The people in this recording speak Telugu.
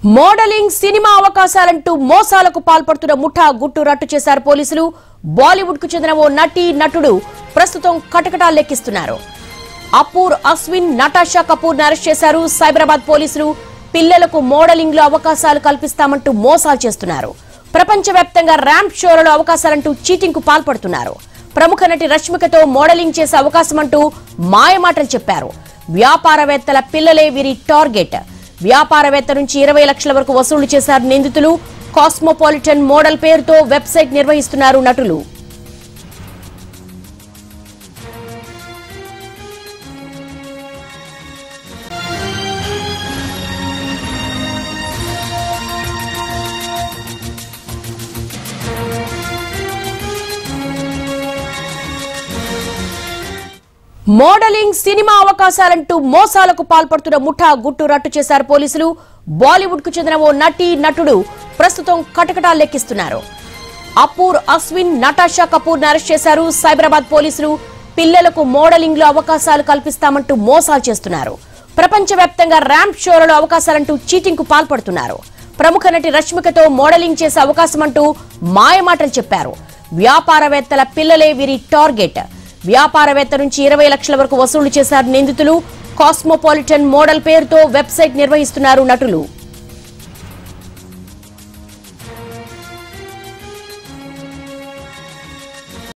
మోడలింగ్ సినిమా అవకాశాలంటూ మోసాలకు పాల్పడుతున్న ముఠా గుట్టు రట్టు చేశారు పోలీసులు. బాలీవుడ్ కు చెందిన ఓ నటుడు ప్రస్తుతం కటకటాలు లెక్కిస్తున్నారు. అపూర్ అశ్విన్, నటాషా కపూర్ ను అరెస్ట్ చేశారు సైబరాబాద్ పోలీసులు. పిల్లలకు మోడలింగ్ లో అవకాశాలు కల్పిస్తామంటూ మోసాలు చేస్తున్నారు. ప్రపంచవ్యాప్తంగా ర్యాంప్ షోలలో అవకాశాలంటూ చీటింగ్ కు పాల్పడుతున్నారు. ప్రముఖ నటి రష్మికతో మోడలింగ్ చేసే అవకాశమంటూ మాయమాటలు చెప్పారు. వ్యాపారవేత్తల పిల్లలే వీరి టార్గెట్. వ్యాపారవేత్త నుంచి 20 లక్షల వరకు వసూలు చేశారు నిందితులు. కాస్మోపాలిటన్ మోడల్ పేరుతో వెబ్సైట్ నిర్వహిస్తున్నారు నటులు. మోడలింగ్ సినిమా అవకాశాలంటూ మోసాలకు పాల్పడుతున్న ముఠా గుట్టు రట్టు చేశారు పోలీసులు. బాలీవుడ్ కు చెందిన ఓ నటుడు ప్రస్తుతం కటకటాలు లెక్కిస్తున్నారు. అపూర్ అశ్విన్, నటాషా కపూర్ ను అరెస్ట్ చేశారు సైబరాబాద్ పోలీసులు. పిల్లలకు మోడలింగ్ లో అవకాశాలు కల్పిస్తామంటూ మోసాలు చేస్తున్నారు. ప్రపంచవ్యాప్తంగా ర్యాంప్ షోలలో అవకాశాలంటూ చీటింగ్ కు పాల్పడుతున్నారు. ప్రముఖ నటి రష్మికతో మోడలింగ్ చేసే అవకాశమంటూ మాయమాటలు చెప్పారు. వ్యాపారవేత్తల పిల్లలే వీరి టార్గెట్. వ్యాపారవేత్త నుంచి 20 లక్షల వరకు వసూలు చేశారు నిందితులు. కాస్మోపాలిటన్ మోడల్ పేరుతో వెబ్సైట్ నిర్వహిస్తున్నారు నటులు.